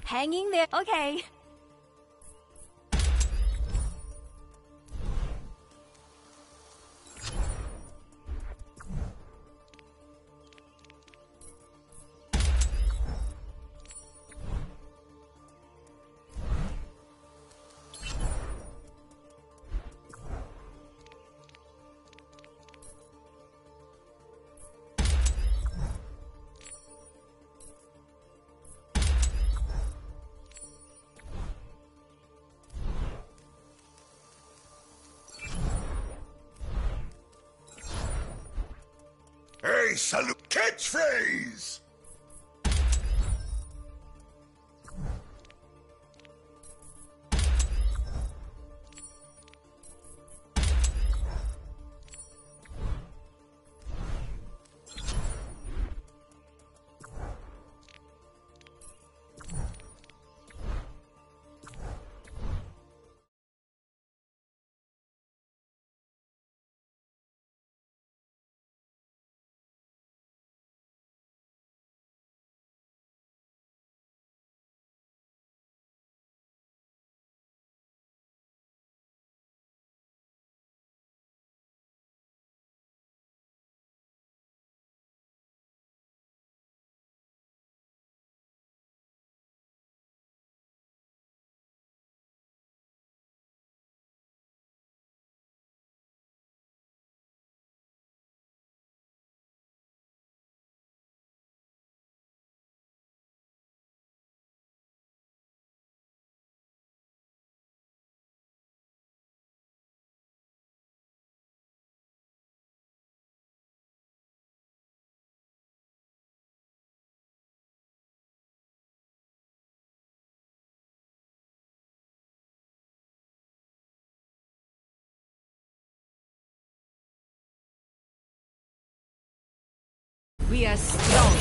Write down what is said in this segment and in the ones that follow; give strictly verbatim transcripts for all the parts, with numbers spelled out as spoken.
Hanging there. Okay. Hey, salute catchphrase! We are strong.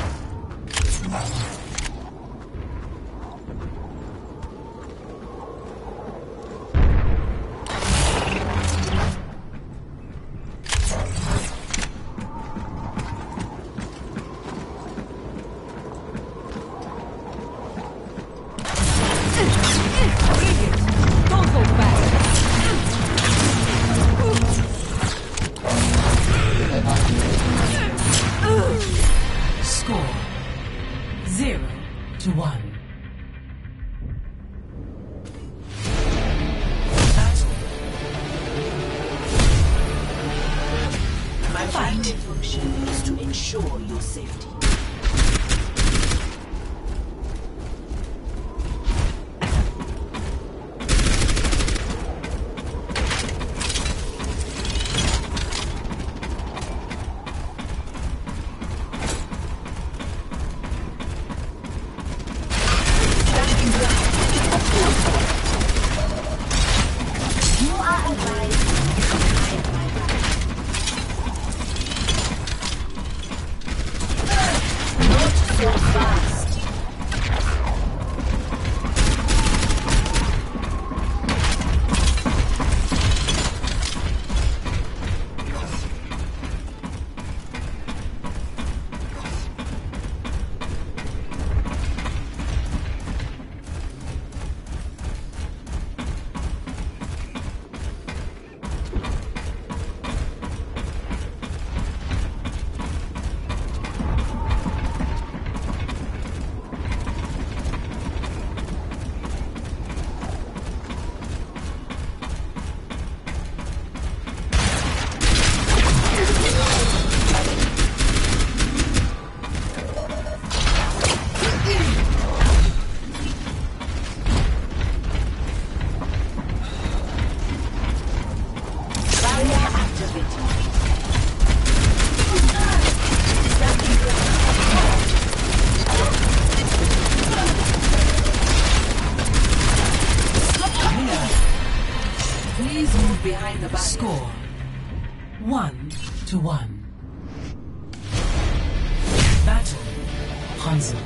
Score one to one. Battle Hanzo.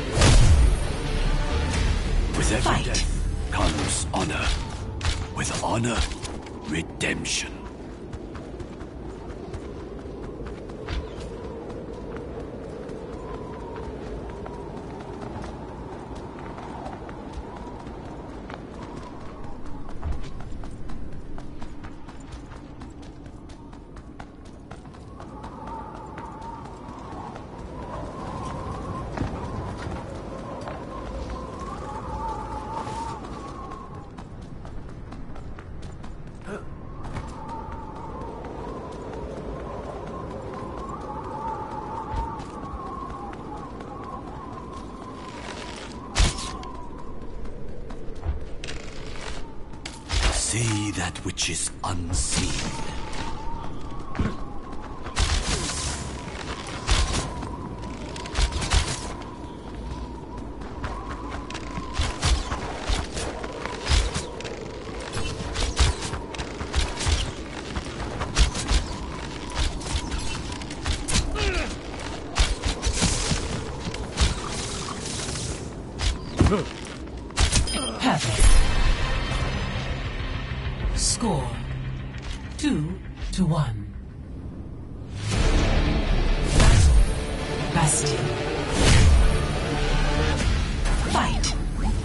With every Fight. death comes honor. With honor, redemption. that which is unseen. Perfect. Score two to one. Battle. Bastion. Fight.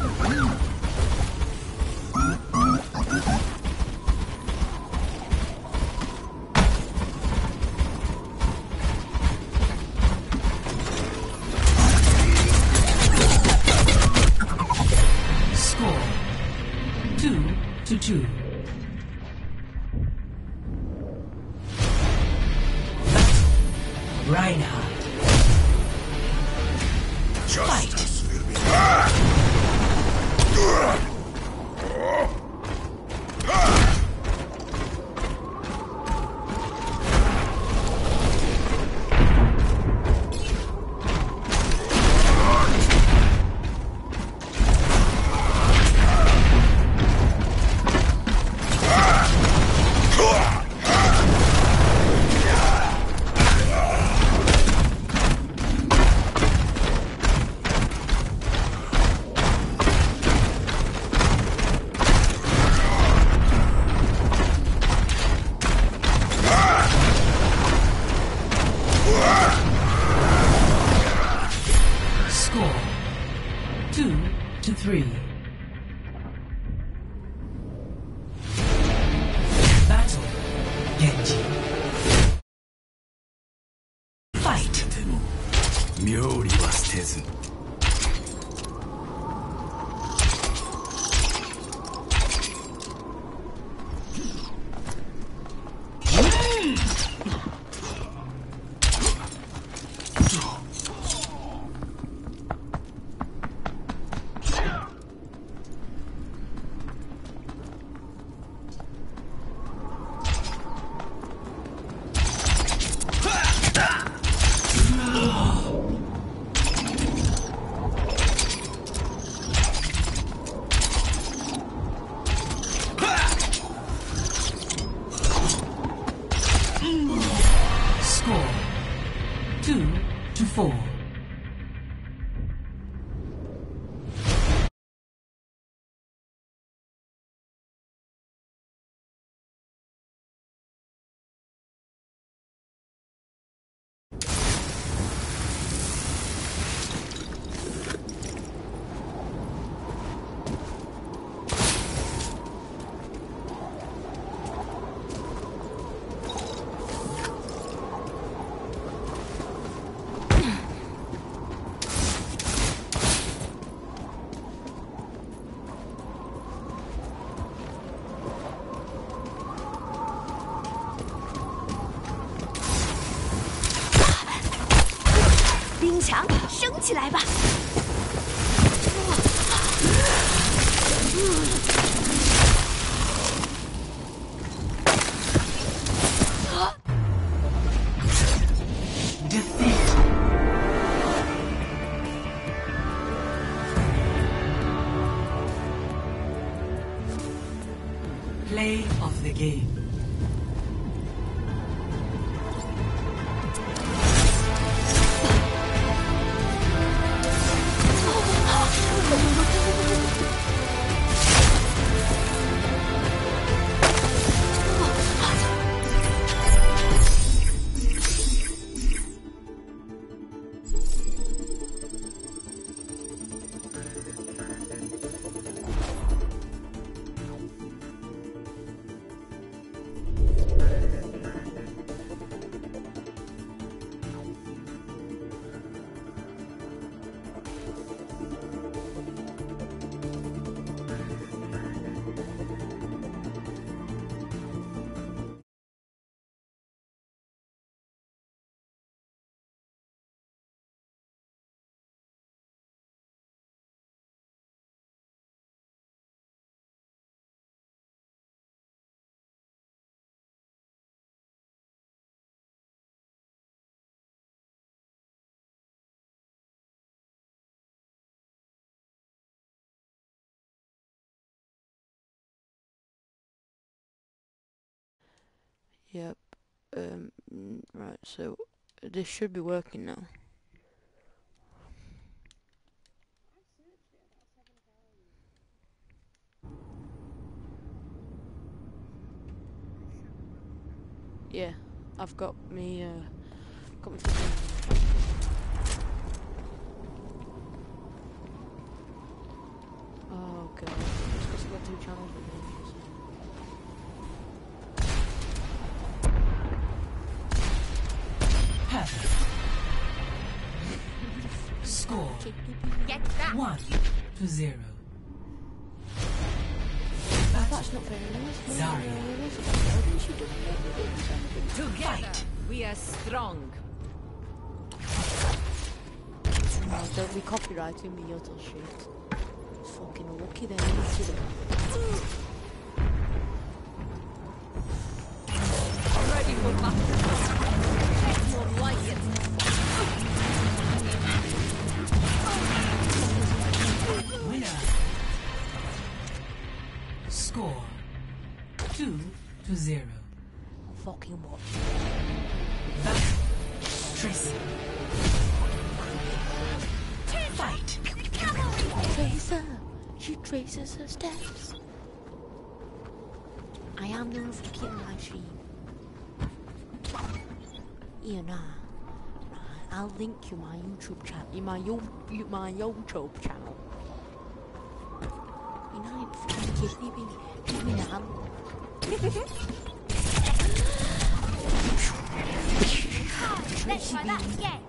Score two to two. Reinhardt. Justice will be. Ah! Score two to three. Battle. Genji. Fight. でも妙理は捨てず。 Score two to four. “冰墙升起来吧！” Defeat. Play of the game. Yep. Um, mm, right, so this should be working now. Yeah, I've got me, uh, got me fucking... Oh god, it's because I've got two channels with me. Perfect. Score Get back. one to zero. That's not very nice. Zarya. Why didn't she do that? Together, we are strong. Oh, don't be copyrighting me, your little shit. It's fucking lucky then, isn't it? Ready for battle. That's more like it. Winner. Score two to zero. Fucking what? Battle. Tracer. Fight. Tracer! She traces her steps. I am gonna fucking live stream. Yeah, nah. Nah, I'll link you my YouTube channel. My, yo my YouTube channel. You know, I'm fucking kidding me. Give me that. Let's try that again.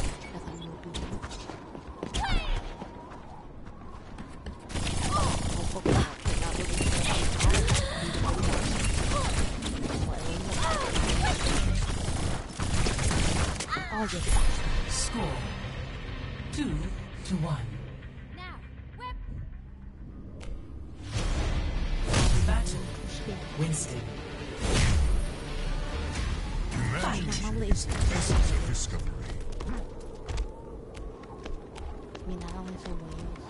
Oh, yes. Score two to one. Now, whip. Battle. Winston. Fight. Essence of discovery. I mean, I only feel Wales.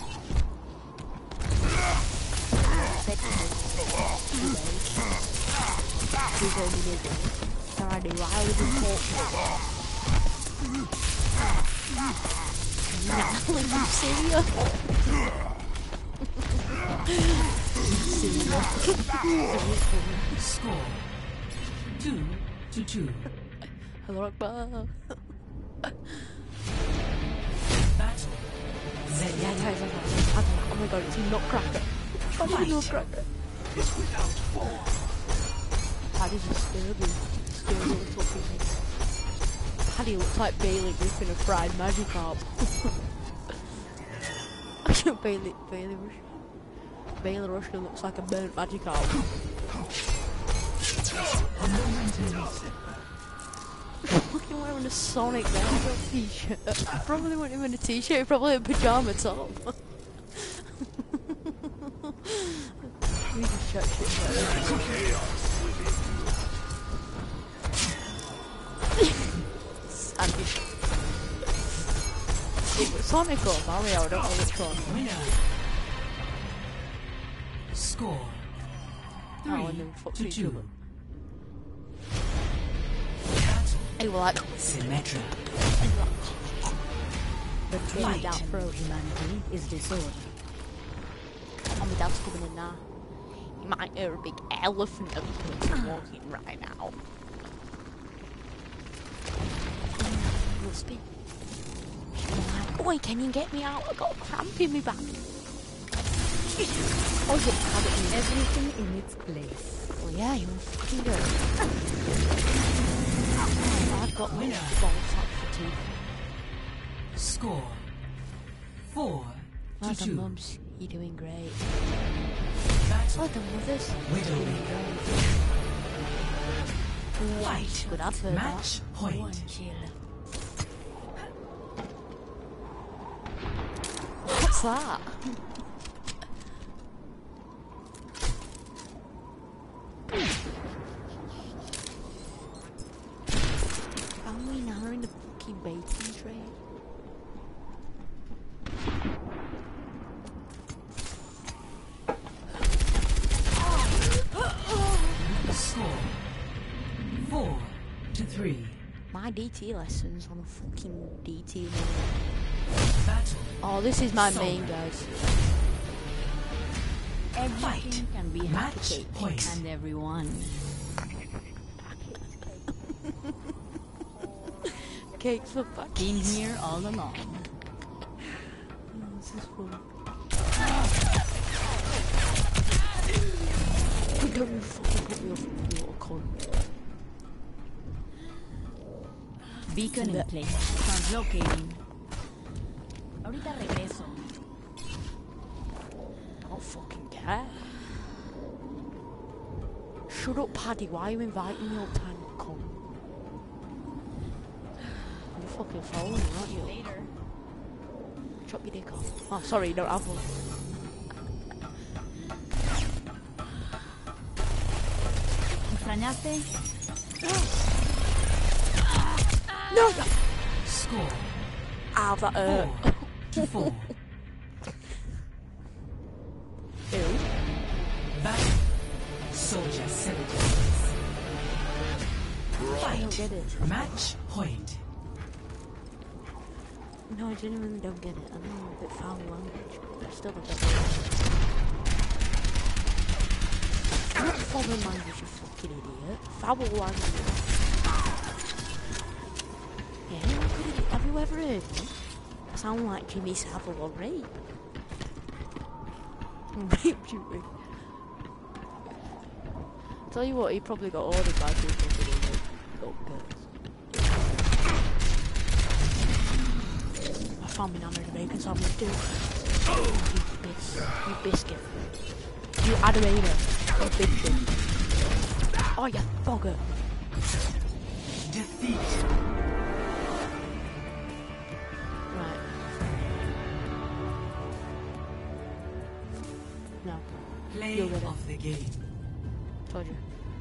He's only making Friday while we do Portugal. Now, are you serious? Score two to two. Hello, Akbar. Battle. Yeah, Zen. yeah, yeah, yeah. Oh my god, it's a nutcracker. It's a nutcracker. Paddy just scared me. Scared me little thing. Paddy looks like Bailey ripping a fried Magikarp. Bailey, Bailey Rush. Bailey Rushton looks like a burnt Magikarp. Fucking wearing a Sonic Magikarp t-shirt. Probably wasn't even a t-shirt, probably a pyjama top. We just shut shit down. Savage. It was Sonic or Mario, I don't know which one. Winner. Score Oh, and three then fuck to each two. other. Battle. Hey, well, like, Symmetra. The trade out for humanity is disorder. oh, my dad's coming in now. You might hear a big elephant walking right now. Must be. Like, oi, can you get me out? I got a cramp in my back. Oh, you had it in Everything in its place. Oh, yeah, you fucking do it. Oh, I've got Winner. ball sack fatigue. Score four to Well done, two. mums. You're doing great. Battle. Well done, mothers. Widowmaker. Fight. Good advert, Match that. point. One chill. What's that? Found we now in the fucking bacon tray. Score to three. My D T lessons on a fucking D T moment. Battle. Oh, this is my Sold. main, guys. Everything can be Match happy point. and everyone. Cakes for back. Been here all along. This is fun. Don't you fucking put me off, you little cunt. Beacon in place. Translocating. Ahorita regreso. I don't fucking care. Shut up, Paddy. Why are you inviting me all the time, you cunt? You're fucking following me, aren't you? Later. Chop your dick off. Oh, sorry, you don't have one. ¿Extrañaste? No! Score. Ow, that hurt. Four to four. Ew. Battle. Soldier seventy. I don't get it. Match point. No, I genuinely don't get it. I know I'm a bit foul language, but I still don't get it. Not foreign language, you fucking idiot. Foul language. Yeah, you're a good idiot. Have you ever heard me? I sound like Jimmy Savile or Ray. Raped you with. Tell you what, he probably got ordered by people to do it. Oh, I found me nana in a bacon sandwich too. You bis, you biscuit. You adorator. You bitch. Oh, you bugger. Defeat. Right. No. Play You'll get it. of the game. Told you.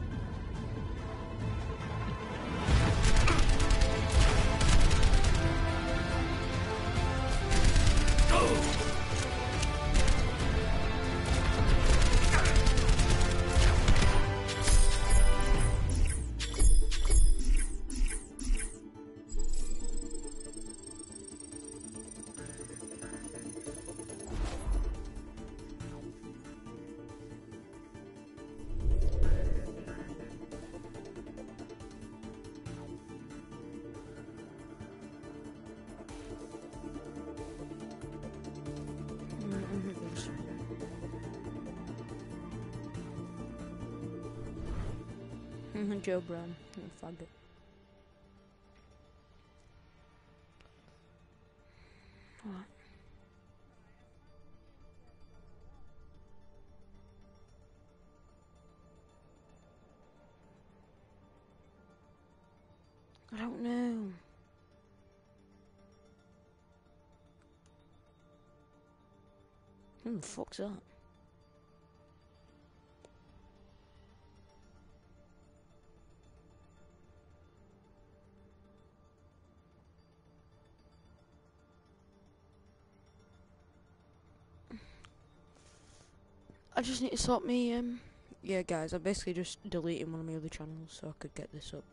Joe Brown, you faggot. What? I don't know. Who the fuck's that? I just need to sort me, um... yeah, guys, I'm basically just deleting one of my other channels so I could get this up.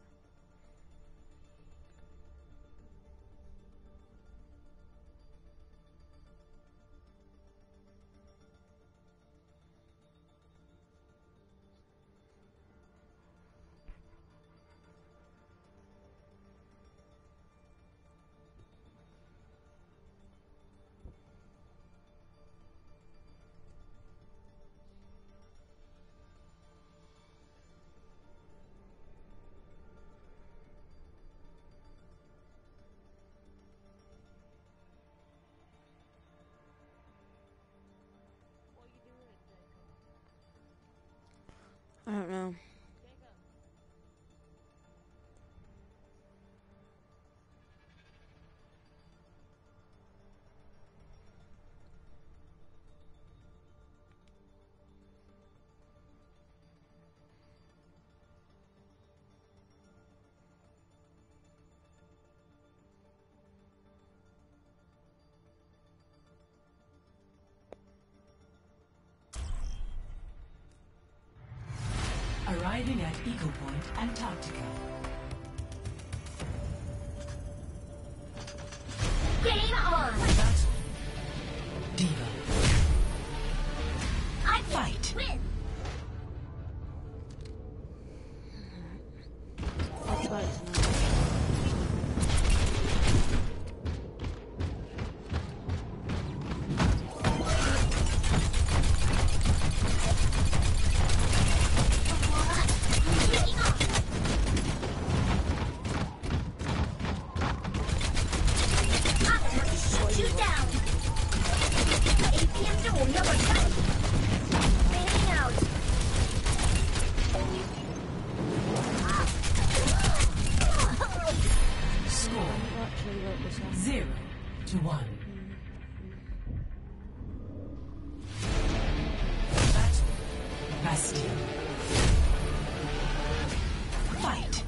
I don't know. Arriving at Eco Point, Antarctica. Game on! Battle. Diva. I Fight. win! I'll try it tonight. Shoot down! A P M 中我们要把它 Fading out! Score. Actually, wrote this out. Zero to one. Battle. Bastion. Fight.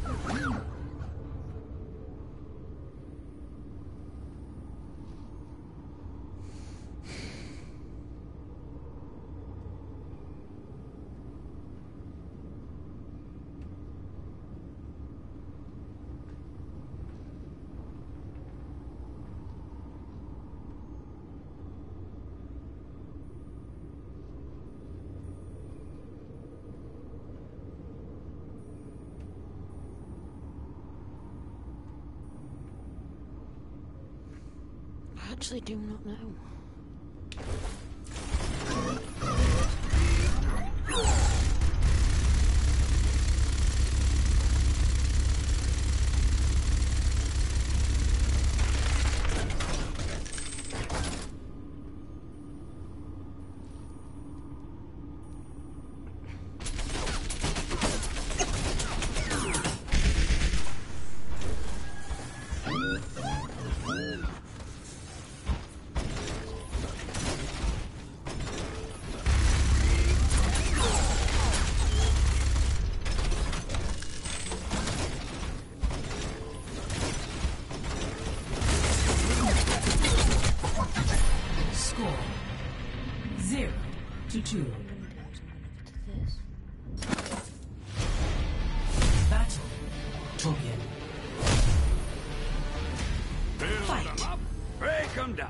I actually do not know. Score. Zero to two. Battle. Torbjorn. Build Fight. them up, break them down.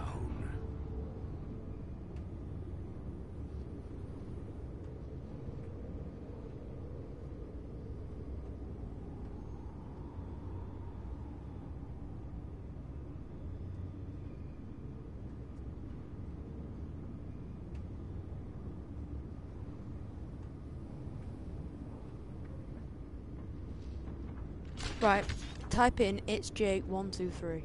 Right, type in it's Jake one two three.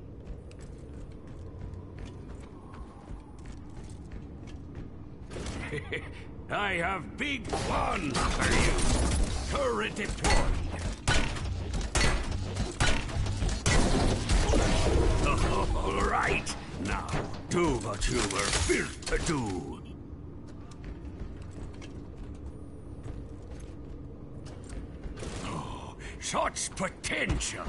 I have big plans for you. Turret deployed. All right, now do what you were built to do. Oh, such potential.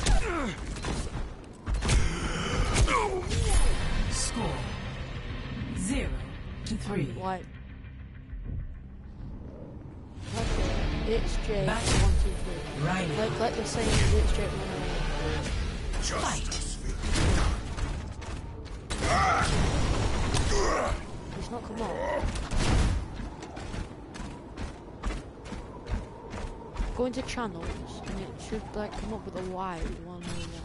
Score. Zero to three. White. Okay, it's Jake Battle. one two three. Right. Like, like the same as it's Jake one Justice. It's not come up. Go into channels and it should like come up with a Y one or one.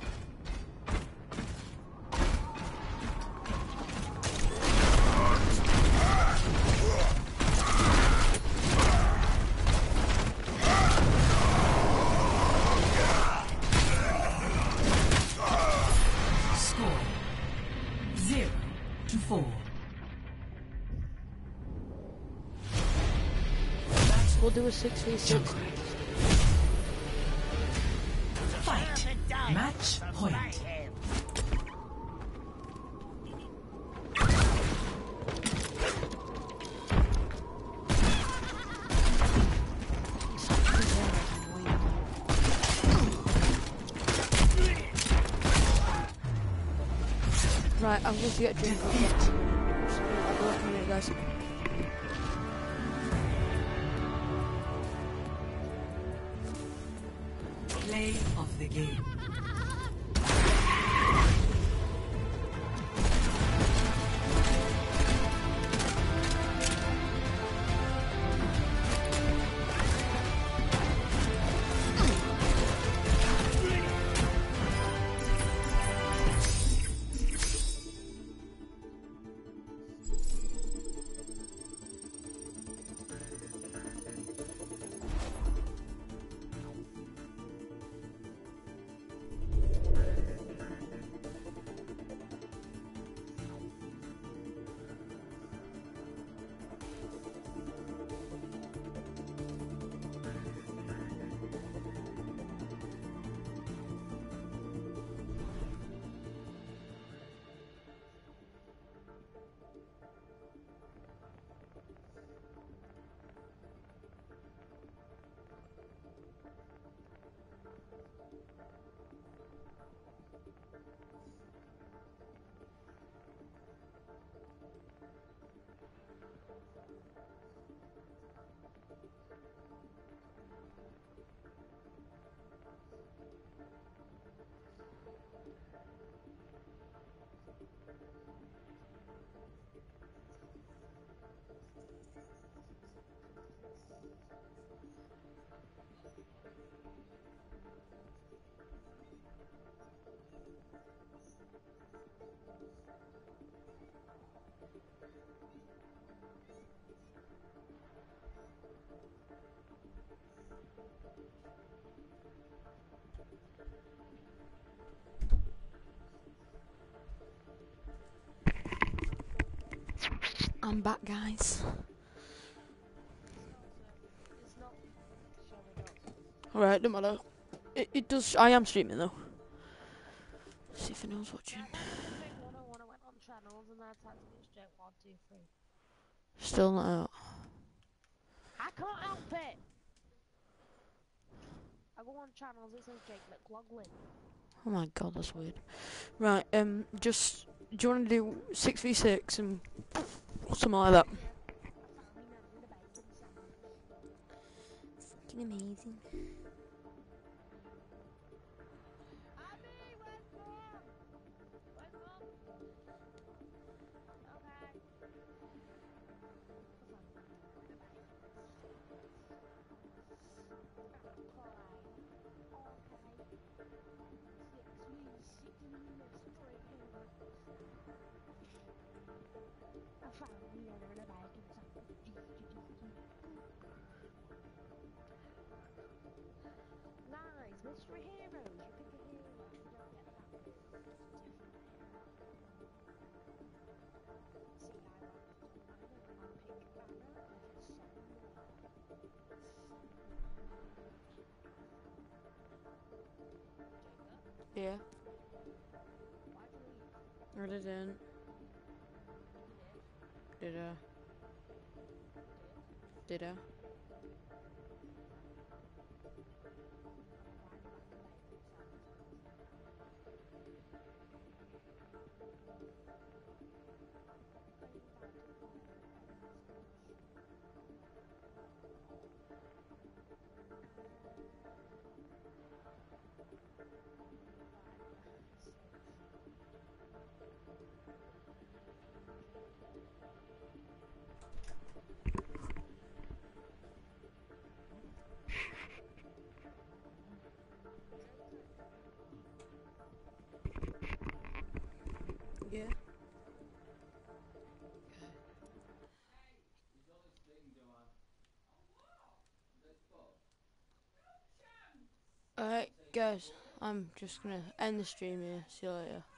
Score. Zero to four. We'll do a six v six. Jungle. Fight. Match point. Right, I'm going to get a drink. I'll be back in a minute, guys. Play of the game. I'm back, guys. It's not showing up. Alright, don't matter. It, it does. I am streaming though. See if anyone's watching. I think one oh one, I went on channels and I typed in it straight one, two, three. Still not out. I can't help it! I go on channels, it says Jake McLaughlin. Oh my god, that's weird. Right, um, just do you want to do six v six and something like that? Fucking amazing. Abby, where's mom? Where's mom? Okay. I found me and a bike and something. Nice, mystery heroes. You pick a hero. You don't get that. See, I want I pick banner over Yeah, Why'd you leave? I didn't. You did. Did I? Did. Did I? Yeah. Alright, guys, I'm just gonna end the stream here. See you later.